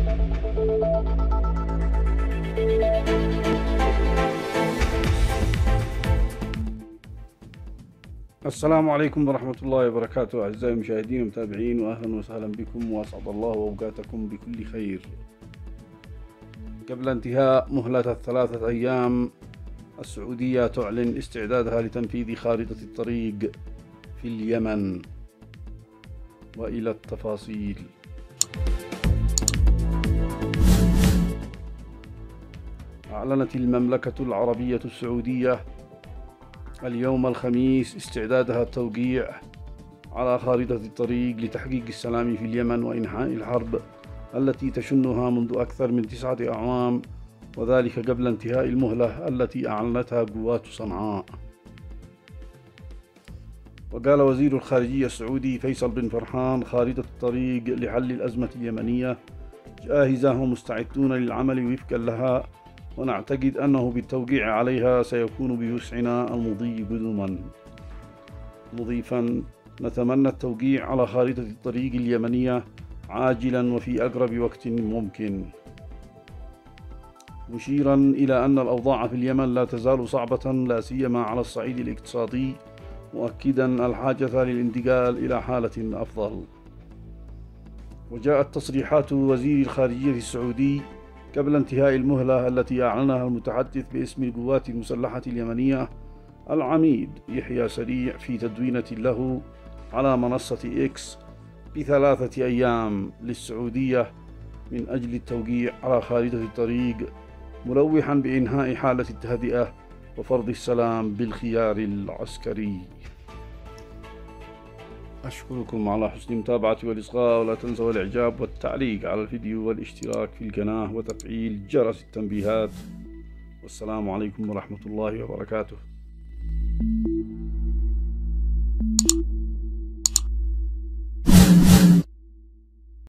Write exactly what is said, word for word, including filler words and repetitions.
السلام عليكم ورحمة الله وبركاته أعزائي المشاهدين والمتابعين، وأهلا وسهلا بكم وأسعد الله أوقاتكم بكل خير. قبل انتهاء مهلة الثلاثة أيام، السعودية تعلن استعدادها لتنفيذ خارطة الطريق في اليمن. وإلى التفاصيل. أعلنت المملكة العربية السعودية اليوم الخميس استعدادها التوقيع على خارطة الطريق لتحقيق السلام في اليمن وإنهاء الحرب التي تشنها منذ أكثر من تسعة أعوام، وذلك قبل انتهاء المهلة التي أعلنتها قوات صنعاء. وقال وزير الخارجية السعودي فيصل بن فرحان: خارطة الطريق لحل الأزمة اليمنية جاهزة ومستعدون للعمل وفقا لها، ونعتقد أنه بالتوقيع عليها سيكون بوسعنا المضي قدما. مضيفا: نتمنى التوقيع على خارطة الطريق اليمنية عاجلا وفي أقرب وقت ممكن، مشيرا إلى أن الأوضاع في اليمن لا تزال صعبة لا سيما على الصعيد الاقتصادي، مؤكدا الحاجة للانتقال إلى حالة أفضل. وجاءت تصريحات وزير الخارجية السعودي قبل انتهاء المهلة التي أعلنها المتحدث باسم القوات المسلحة اليمنية العميد يحيى سريع في تدوينة له على منصة إكس بثلاثة أيام للسعودية من أجل التوقيع على خارطة الطريق، ملوحا بإنهاء حالة التهدئة وفرض السلام بالخيار العسكري. أشكركم على حسن المتابعة والإصغاء، ولا تنسوا الإعجاب والتعليق على الفيديو والاشتراك في القناة وتفعيل جرس التنبيهات. والسلام عليكم ورحمة الله وبركاته.